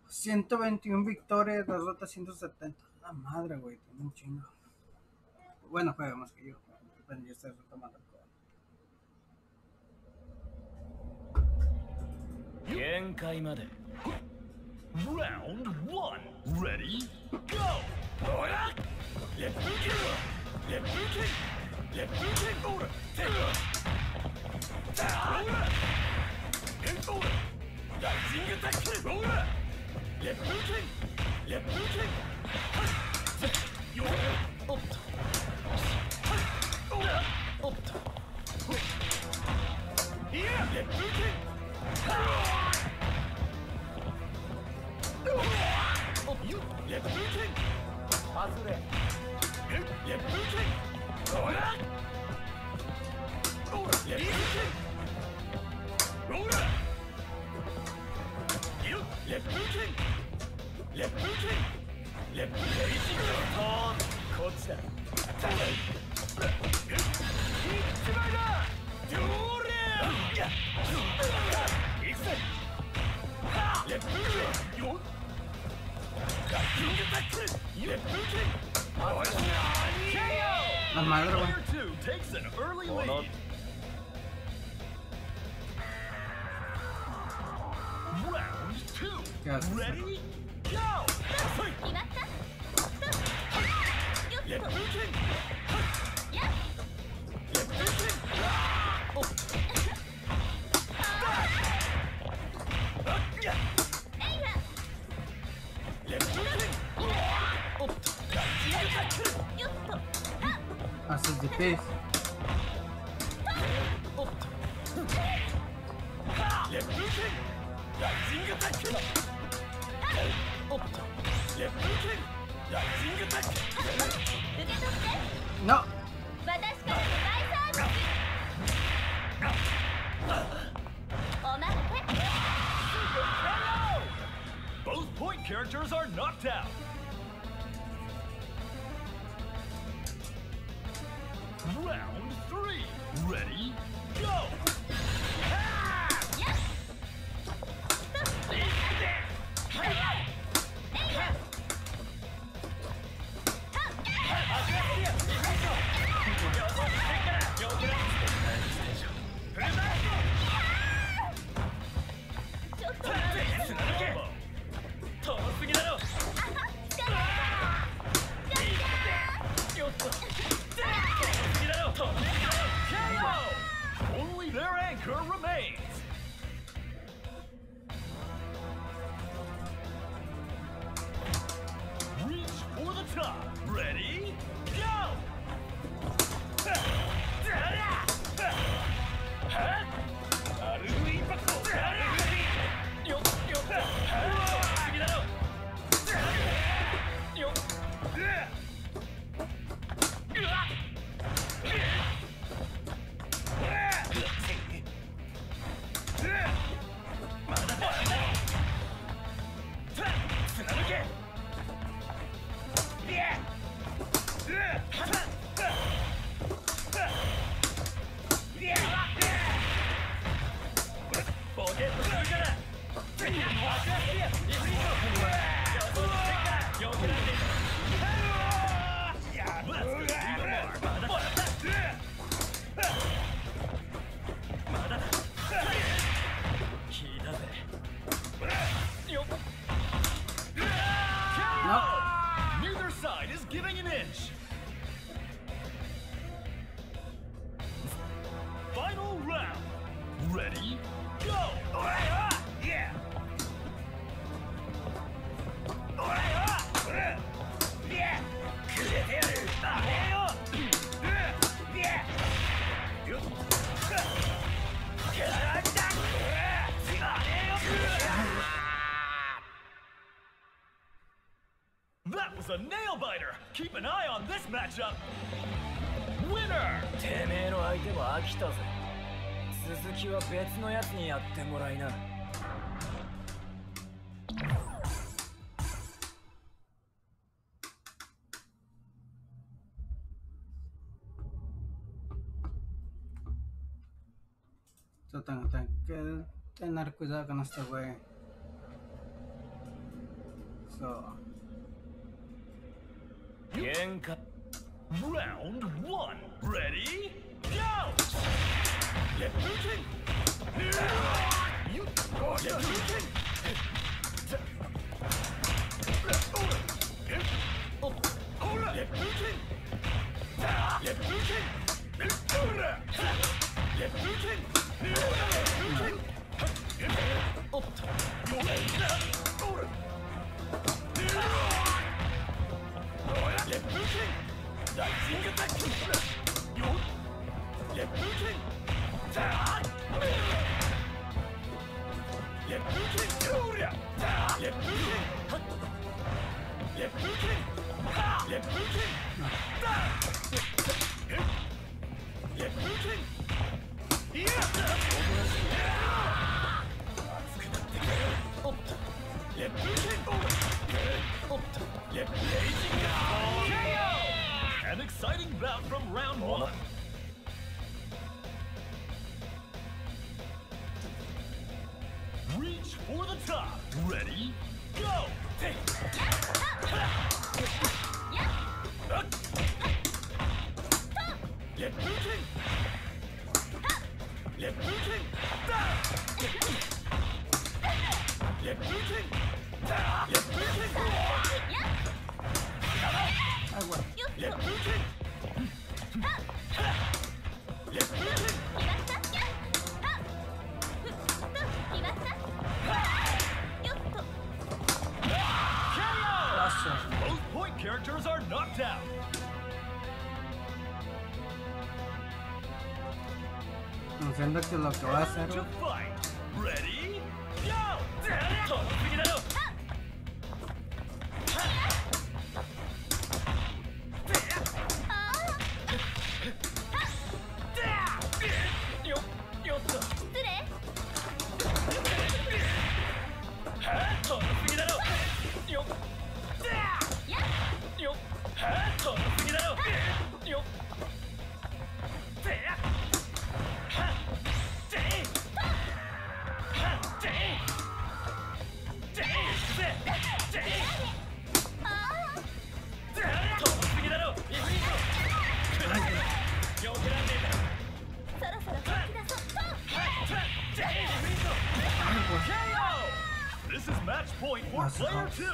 121 victorias, derrota 170. La madre, güey, tiene un chingo. Bueno, juega más que yo. Bueno, yo estoy retomando el juego. 限界まで Round 1 Ready Go! おらレップキンレップキンレップキンオーラテイオーラヘンオーラライジングタックルオーラレップキンレップキンはいよおっとはいオーラおっといやレップキンレップキン外れレップキンおらおらレップキンおらいよレップキンレップキンレップキンこっちだ一枚だどれ行くぜレップキンよ La madre, güey. ¿Qué haces? Ready? Go! Haces de pez. No. Both point characters are knocked out. Round 3. Ready? Go! Only their anchor remains. Reach for the top. Ready? Go! Neither side is giving an inch. Final round. Ready? Go! Yeah! That was a nail-biter! Keep an eye on this matchup! Winner! てめえの相手は飽きたぜ。続きは別のやつにやってもらいな。 Tengo que tener cuidado con este güey. So. Genka. Round 1. Ready? Go! Let Putin! You let Putin! Let Putin! Let Putin! Let Putin! Let Putin! An exciting bout from round 1. Reach for the top. Ready? Go! Let Putin! Let Putin! Let Putin! Let Putin! Let Putin! Let Putin! Both point characters are knocked out. Siento que lo que va a hacer. To fight. Ready? Go! Figure it out. This is match point for player 2.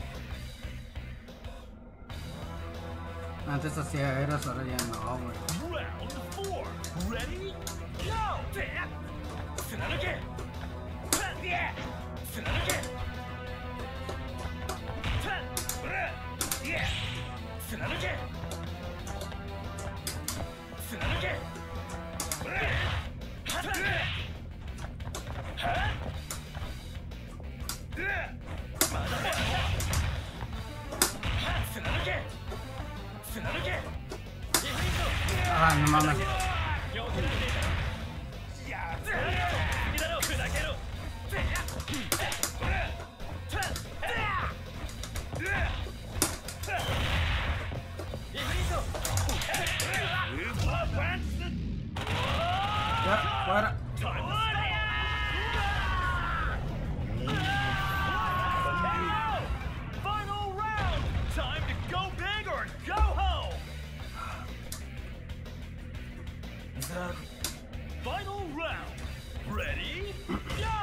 Antes hacía eras, ahora ya no, güey. Round 4. Ready? Go! Tsunanuke! Tsunanuke! Tsunanuke! Tsunanuke! Ah, no mames. Ya, fuera. Final round! Time to go big or go home! Final round! Ready? Go!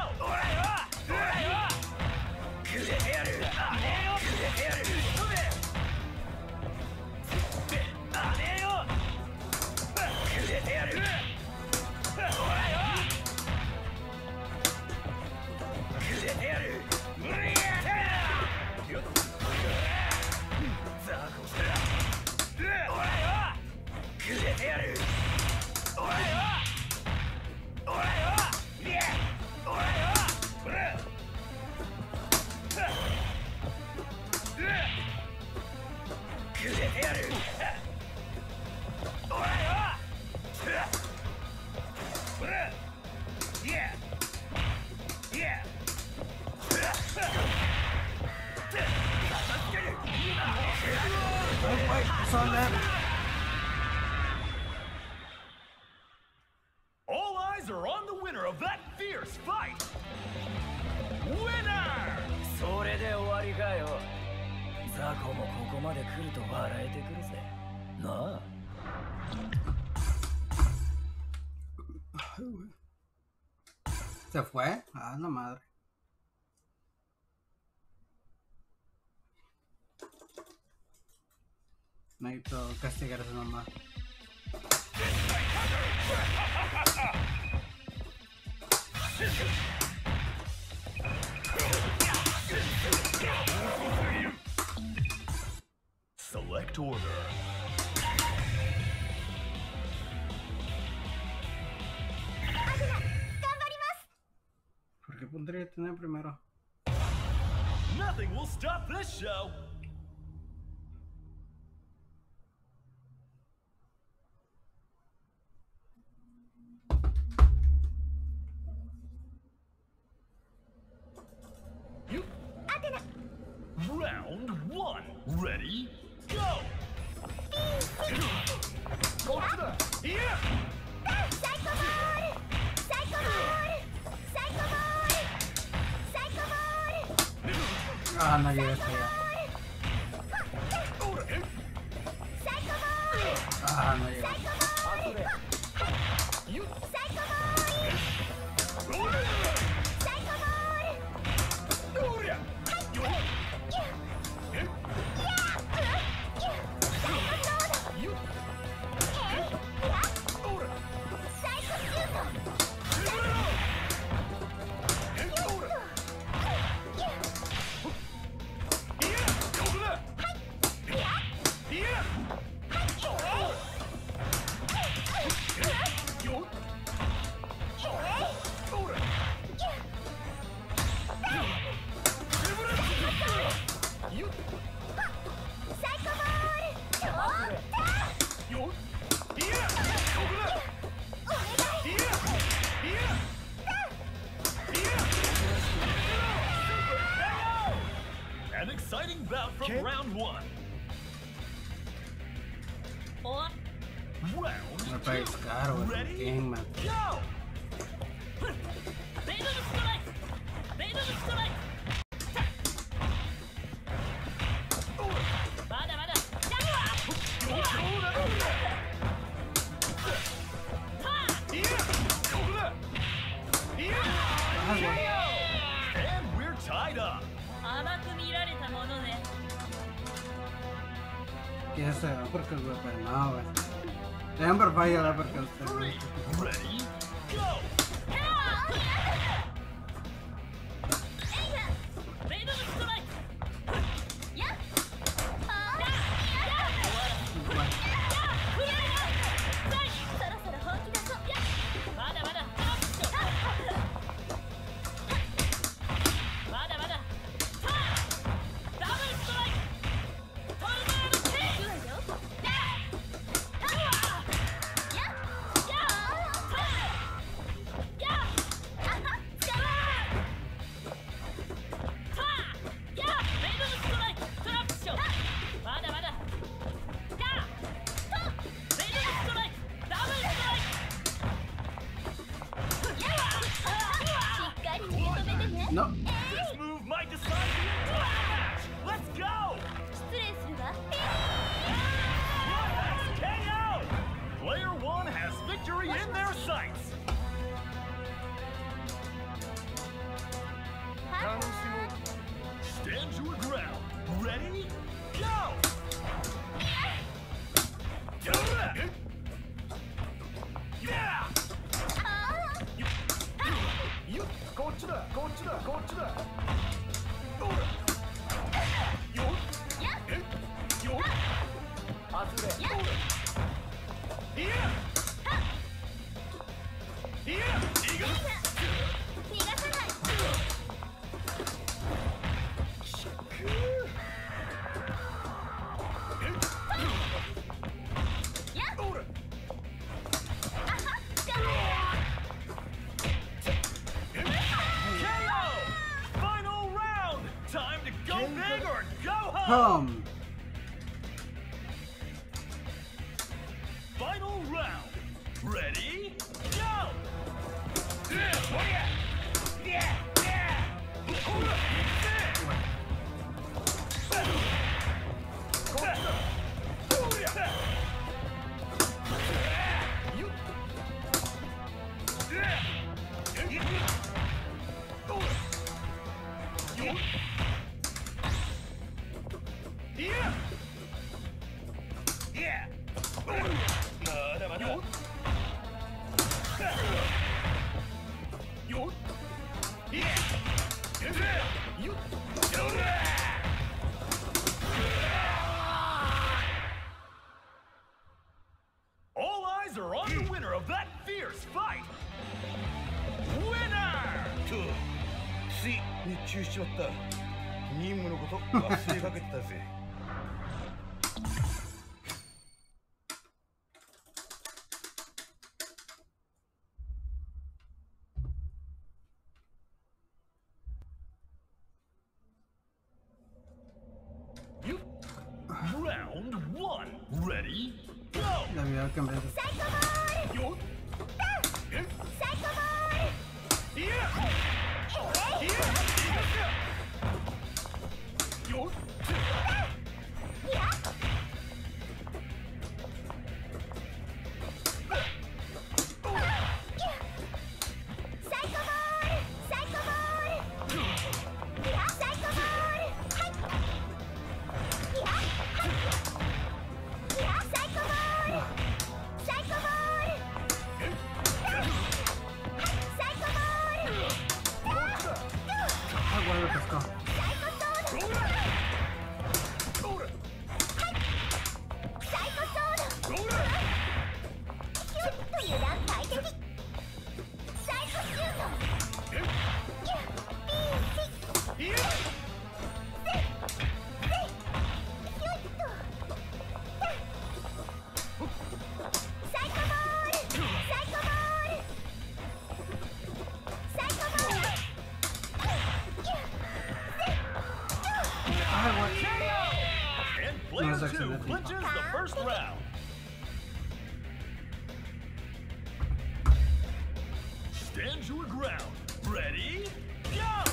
All eyes are on the winner of that fierce fight! Winner! それで終わりかよ。 男もここまで来ると笑えてくるぜ。なあ。 ¿Se fue? Ah, la madre. Necesito castigar a su mamá. Select order. ¿Por qué pondría tener primero? Nothing will stop this show. Round 1. Ready? Go! Go to the... Yeah! Psycho Ball! Psycho Ball! Psycho Ball! Psycho Ball! Ah, no llegué hasta allá. Psycho Ball! Ah, no llegué. Psycho Ball! Psycho Ball! Psycho Ball! An exciting bout from round 1. Round Me parece caro, güey. Ready? Game, man. Go! And we're tied up. ¿Quién se va? Porque el güey, pero no, güey. Siempre falla la porque usted. 3. Ready? Go! No. This move might decide the entire match. Let's go! KO! Player 1 has victory in their sights. Stand your ground. Ready? Go! Yeah! Final round! Time to go big or go home! Final round. Ready? Go! All eyes are on the winner of that fierce fight. Winner! つい熱中しちまった。任務のこと忘れかけてたぜ。 Round 1. Ready? Go! La vida cambiar. サイコボール Yo! サイコボール Yo! サイコボールサイコボールいやサイコボールはいいやいやサイコボールサイコボールサイコボール Ah, bueno, pescado. サイコソードサイコソードヒュッと油断大敵サイコシュートキュッピーシヒュッとサイコボールサイコボールサイコボール Ah, what? And player No, 2 accidentally. clinches the first round. Stand your ground. Ready? Go!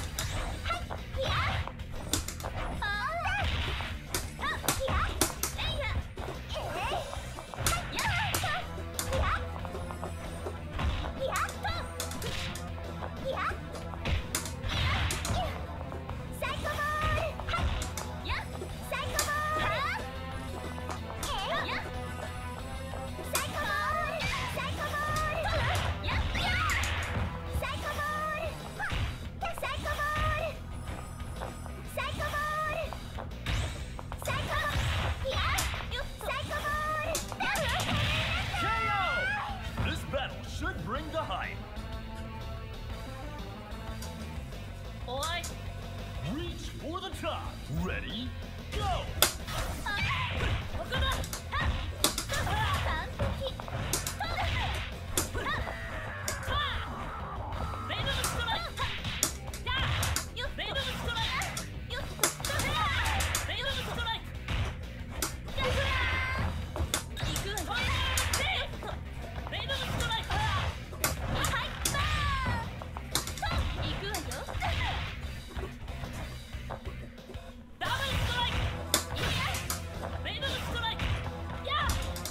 おい Reach for the top. Ready? Go! ここだ完璧ベルストライクよベルストライクよベルストライク行くわよベルストライクはい行くわよダブルストライクベルストライクや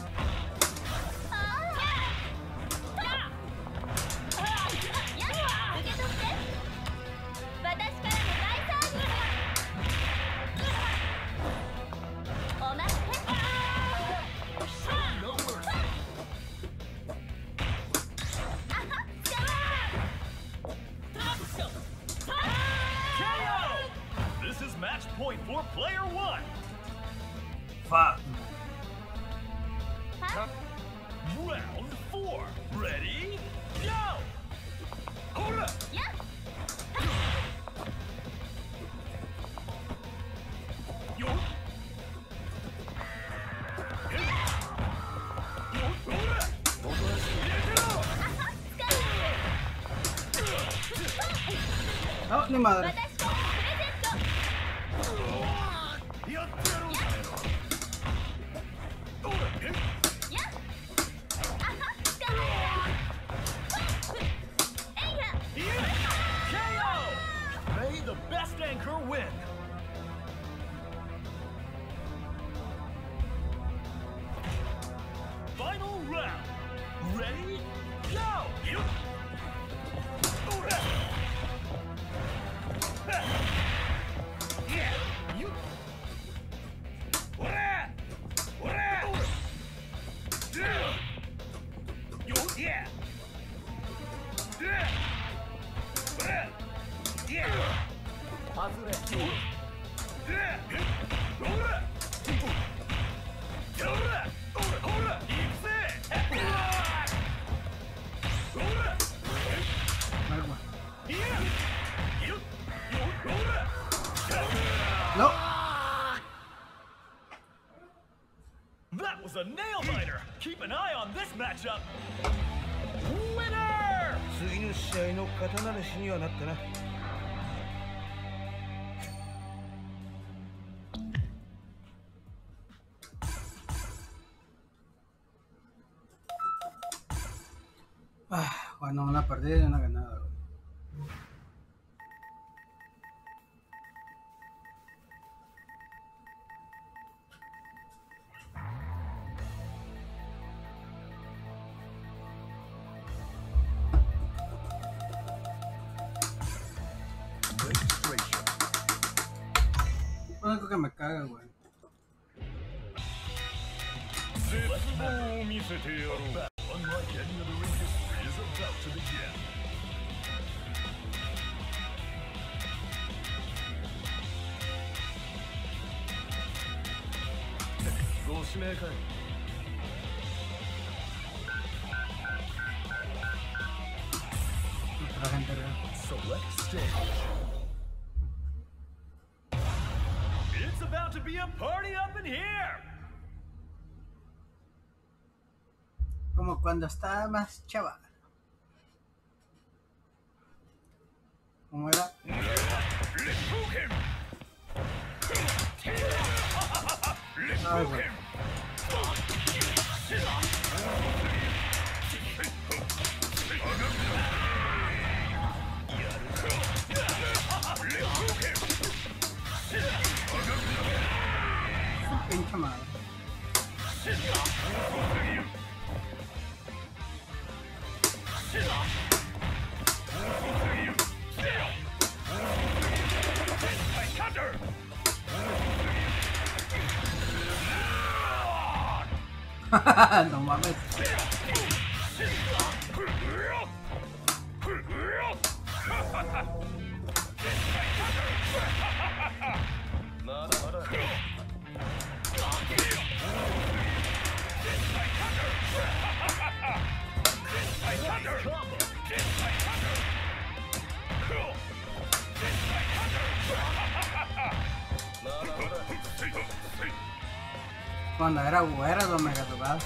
受け取って私からの大サービスお待って No mercy. あはっ KO! This is match point for player 1. Fuck. Round 4. Ready? Go! Hold up! やよっほら入れてろ Oh, ni madre. 私からプレゼントやってやろうぜほらやあはっえいや KO! May the best anchor win. Final round. Ready? Go! No. That was a nail biter. Keep an eye on this matchup. Winner! 次の試合の刀主にはなったな。 Bueno, una perdida y una ganada. Lo único que me caga, güey. Unlike any other in history is about to begin. Otra gente, güey. Select stage. It's about to be a party up in here. Como cuando estaba más chaval. ¿Cómo era? Ay, güey. Su pinche madre. No mames. Cuando era güera de Omega Dugal.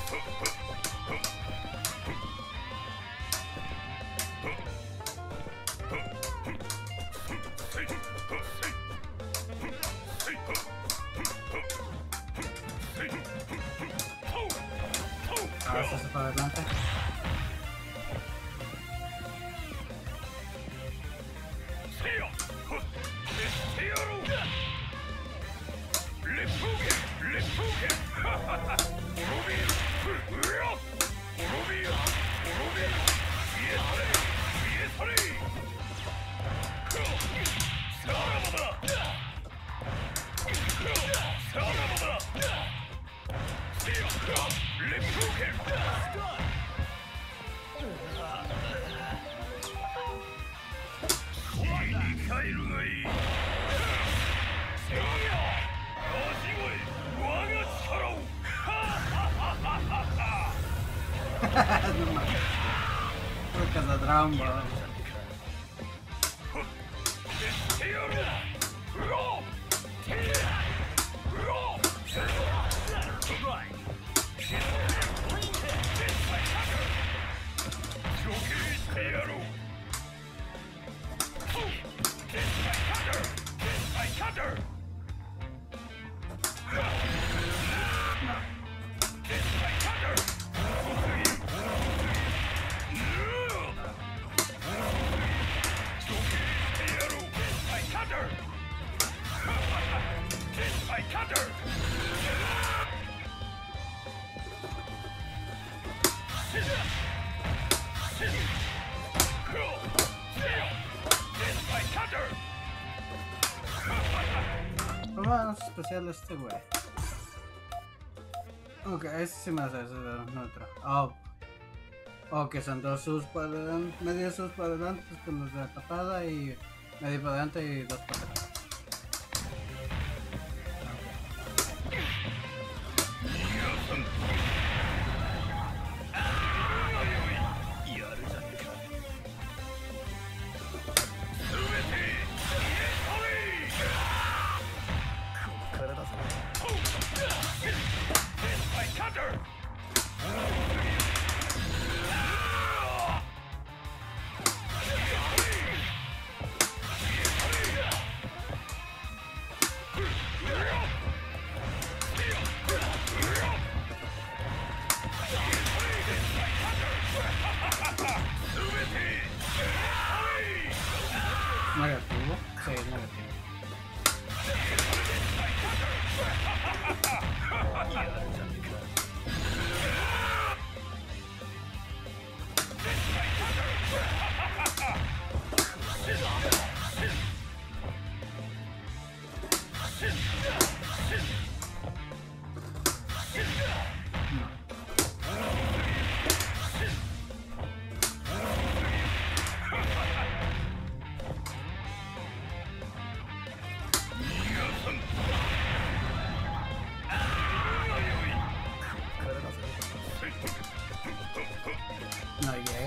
Ahora se hace para adelante. Porque se Dragon Ball. Lo más especial de este güey. Ok, ese sí me hace, ese es otro. Oh. Ok, son dos sus para adelante, medio sus para adelante con los de la patada y medio para adelante y dos para atrás.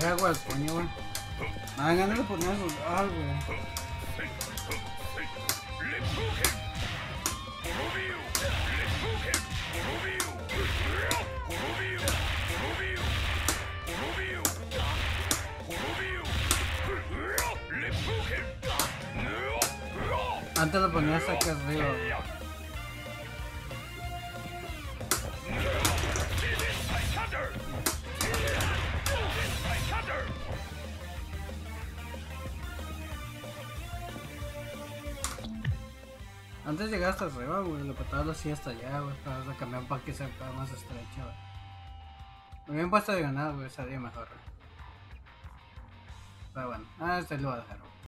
Deja agua al coño, güey. Nada, ganas de poner sus. Ah, güey. Antes lo ponía hasta acá arriba, güey. Antes llegaba hasta arriba, güey, lo petaba así hasta allá, güey, para cambiar para que sea más estrecha, güey. Me habían puesto de ganado, güey, salía mejor, güey. Pero bueno, este lo voy a dejar, güey.